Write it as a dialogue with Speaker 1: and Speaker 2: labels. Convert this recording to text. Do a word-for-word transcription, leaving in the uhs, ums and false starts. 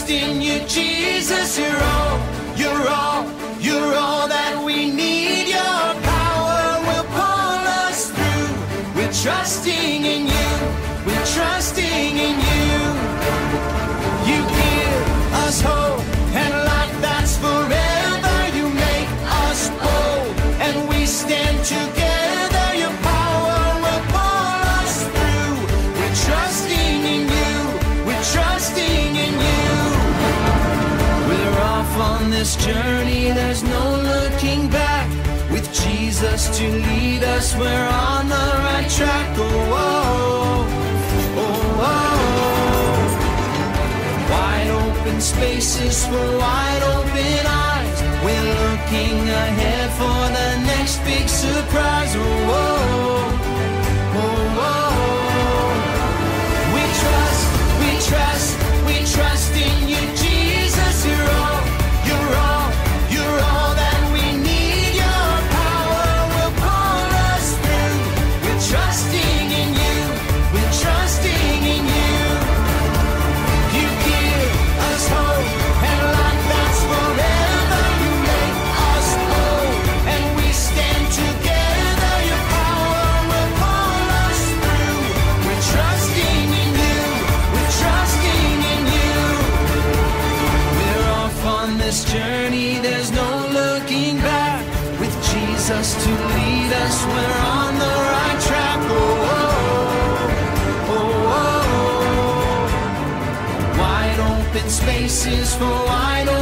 Speaker 1: trust in you, Jesus. You're all, you're all, you're all that we need. Your power will pull us through. We're trusting in you. We're trusting in you. You give us hope and life that's forever. You make us bold and we stand together. Your power will pull us through. We're trusting in you. We're trusting in you. We're off on this journey. There's no looking back. With Jesus to lead us, we're on the right track. Oh, oh, oh, oh. Wide open spaces for wide open eyes. We're looking ahead for the next big surprise. Oh, oh, oh, oh. We trust, we trust, we trust in you, Jesus. You're all, you're all, you're all that we need. Your power will pull us through. We're trusting in you. We're trusting in you. You give us hope and life that's forever. You make us bold and we stand together. Your power will pull us through. We're trusting in you. We're trusting in you. We're off on this journey. There's no looking back. With Jesus to lead us, we're on the right track. Oh, oh, oh, oh. Wide open spaces for wide